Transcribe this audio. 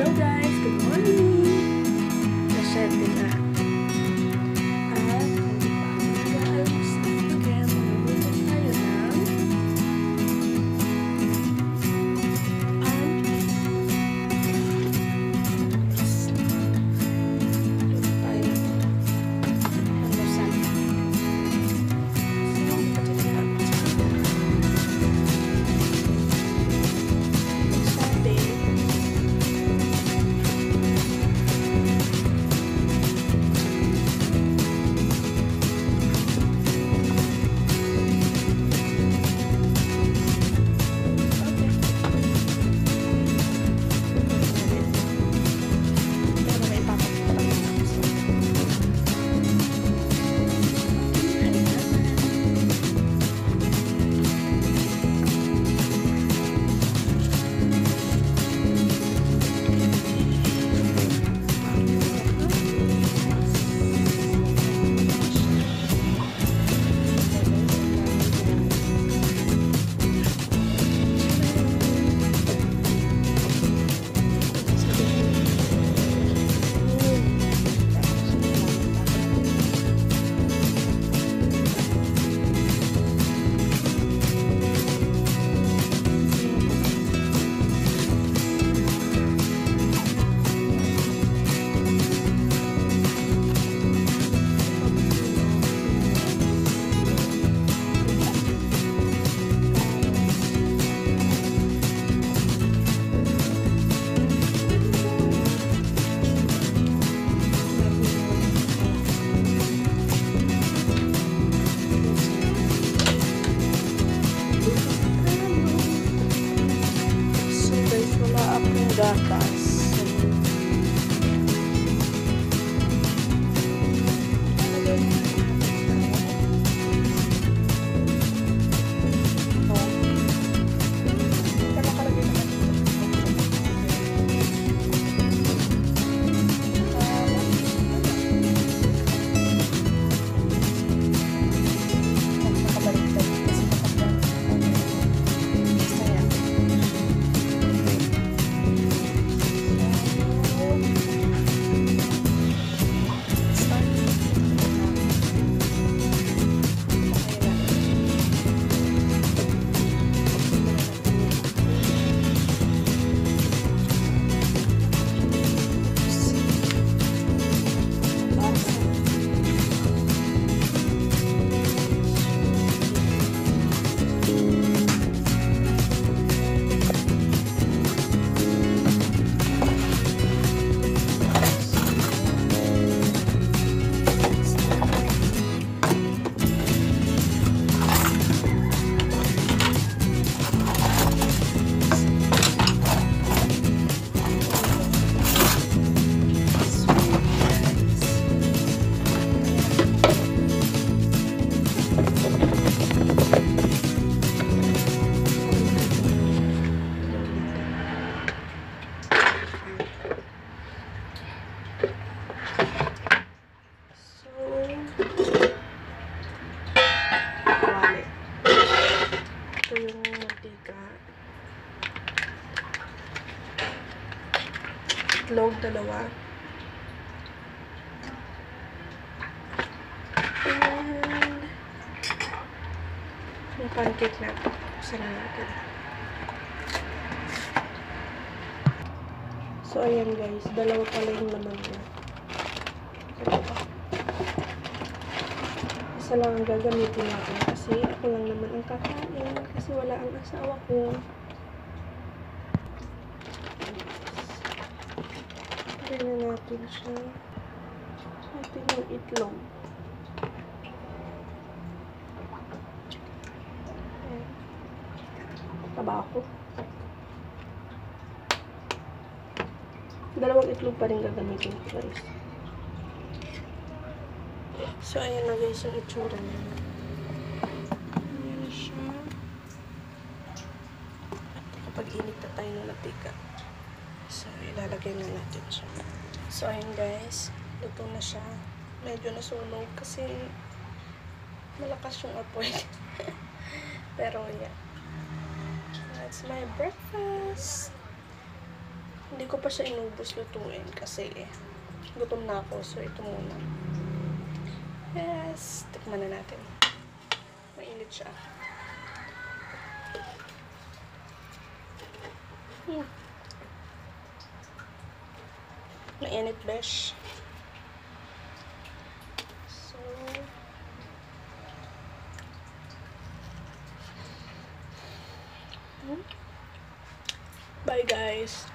Hello guys, good morning! Nasyente na. At hindi pa ako nag-aalmusal. Kaya magluluto tayo ng gatas. Itlog, dalawa. And yung pancake na ito. Buksan na natin. So, ayan guys. Dalawa pala yung laman niya. Isa lang ang gagamitin natin kasi ako lang naman ang kakain kasi wala ang asawa ko. Tingnan natin siya. Ito yung itlog. Tabako. Dalawang itlog pa rin gagamitin ko guys. So, ayan na guys yung itsura niya. Ayan na siya. At kapag init na tayo na natika. So, ilalagay na natin siya. So, ayan guys. Luto na siya. Medyo nasunog kasi malakas yung apoy. Pero, yeah. That's my breakfast. Hindi ko pa siya inubos lutuin kasi gutom na ako. So, ito muna. Yes! Tikman na natin. Mainit siya. Mainit, besh. So, bye guys.